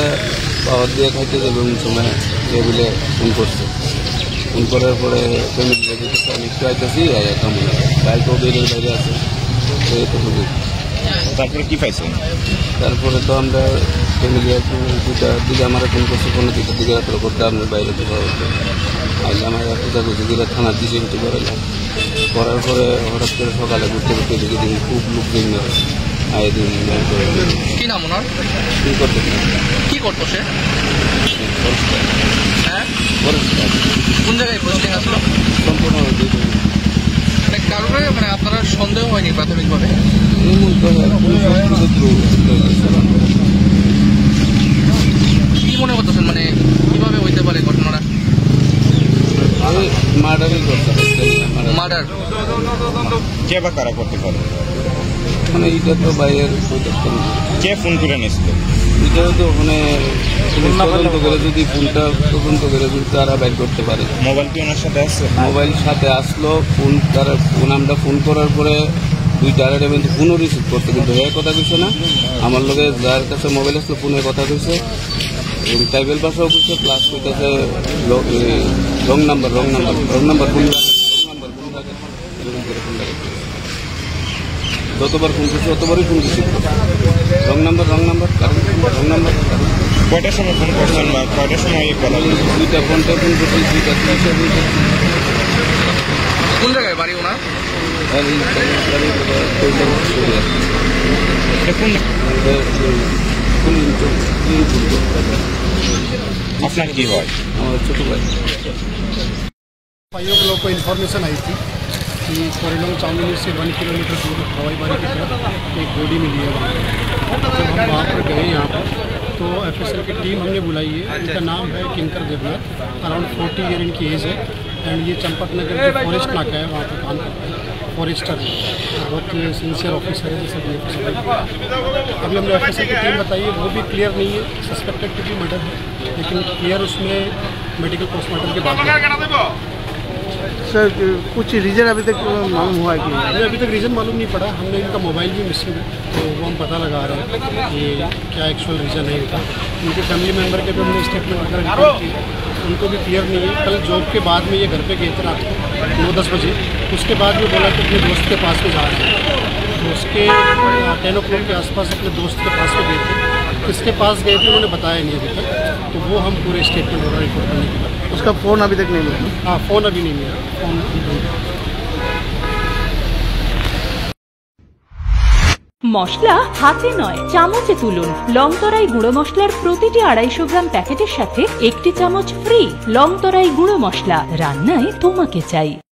সকালে পাওয়ার দিয়ে খাইতে যাবে এমন সময় টেবিলে ফোন করছে। ফোন করার পরে ফ্যামিলিটা যেতেছে আমি একটু আইতেছি কেমন বাইক ও বেরের বাইরে আছে এইটুকু। তারপরে কি পাইছে? তারপরে তো আমরা ফ্যামিলি দুটার দিকে আমার ফোন করছে, কোনো দিকে রাত্রে করতে আপনার বাইরে থেকে আইলে আমার একটা করছে যেটা থানার দিকে একটু করালাম। করার পরে হঠাৎ করে সকালে ঘুরতে ঘুরতে দেখে দিন খুব লোক দিন আয় দিন কি নাম ওনার? কি করতে কি করতো সে? হ্যাঁ, কোন জায়গায় পোস্টিং আসলো? সম্পূর্ণ মানে কারণে মানে আপনারা সন্দেহ হয়নি প্রাথমিকভাবে? কি মনে করতেছেন মানে কিভাবে হইতে পারে ঘটনাটা? মার্ডার কে বা কারা করতে পারে? মানে এটা তো বাইরের কে ফোন করে নিয়েছিল? এটা তো ওখানে তদন্ত করে যদি ফোনটা তদন্ত করে যদি তারা বাইর করতে পারে। মোবাইল কি ওনার সাথে আছে? মোবাইল সাথে আসলো, ফোন তারা ফোন আমরা ফোন করার পরে দুইটা আড়াইটা পর্যন্ত ফোনও রিসিভ করতে, কিন্তু হয়ে কথা কইছে না। আমার লোকে যার কাছে মোবাইল আসলো ফোনে কথা কইছে, ট্রাইবেল ভাষাও কইছে, প্লাস কইতেছে রং নাম্বার ফোন যতবার ফোন করছে ততবারই ফোন রিসিভ করছে। রং নাম্বার কয়টার সময় ফোন করছেন বা কয়টার সময় এই কথা? দুইটা ফোনটা ফোন করছি, দুইটা কোন জায়গায় বাড়ি ওনার? আপনার কি হয়? আমার ছোট ভাই। भाइयों के लोग को इन्फॉर्मेशन आई थी कि कोरेलोंग चांदनी से 1 किलोमीटर दूर हवाई बाड़ी की तरफ एक बॉडी मिली है वहाँ। जब हम वहाँ पर गए यहाँ पर तो एफएसएल की टीम हमने बुलाई है। इनका नाम है किंकर देवला, अराउंड 40 ईयर इनकी एज है एंड ये चंपक नगर जो फॉरेस्ट नाका है वहाँ पर काम करते हैं, फॉरेस्टर है, बहुत सिंसियर ऑफिसर है जैसे भी अभी हमने एफएसएल की टीम बताई है, वो भी क्लियर नहीं है, सस्पेक्टेड टू बी मर्डर है, लेकिन क्लियर उसमें मेडिकल पोस्टमार्टम के बाद सर कुछ रीज़न अभी तक मालूम हुआ है कि अभी तक रीज़न मालूम नहीं पड़ा। हमने इनका मोबाइल भी मिसिंग है तो वो हम पता लगा रहे हैं कि क्या एक्चुअल रीज़न है इनका। उनके फैमिली मेम्बर के भी हमने स्टेटमेंट वगैरह रिकॉर्ड किए, उनको भी क्लियर नहीं है। कल जॉब के बाद में ये घर पे गए थे रात को 9-10 बजे, उसके बाद भी बोला कि अपने दोस्त के पास में जा रहे हैं, तो उसके 10 o'clock के आसपास अपने दोस्त के पास में गए थे। किसके पास गए थे उन्होंने बताया नहीं अभी तक, तो वो हम पूरे स्टेटमेंट वगैरह रिकॉर्ड करने के बाद। उसका फ़ोन अभी तक नहीं मिला? हाँ, फ़ोन अभी नहीं मिला, फ़ोन মশলা হাতে নয় চামচে তুলুন। লংতরাই গুঁড়ো মশলার প্রতিটি 250 গ্রাম প্যাকেটের সাথে 1টি চামচ ফ্রি। লংতরাই গুঁড়ো মশলা, রান্নায় তোমাকে চাই।